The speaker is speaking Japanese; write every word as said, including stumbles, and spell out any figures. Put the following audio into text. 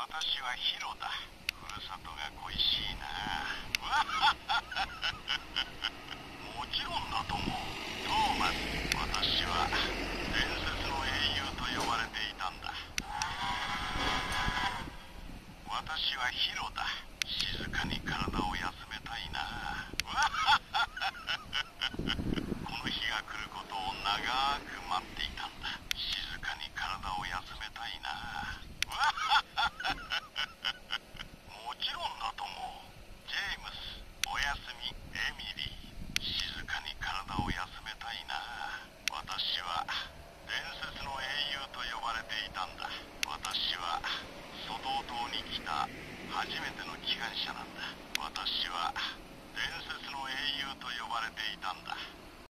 私はヒロだ。ふるさとが恋しいな。もちろんだとも。トーマス、私は伝説の英雄と呼ばれていたんだ。私はヒロだ。静かに体を休めたいな。この日が来ることを長く待っていたんだ。静かに体を休めたいな。もちろんだとも。ジェームス、おやすみ。エミリー、静かに体を休めたいな。私は伝説の英雄と呼ばれていたんだ。私はソドー島に来た初めての機関車なんだ。私は伝説の英雄と呼ばれていたんだ。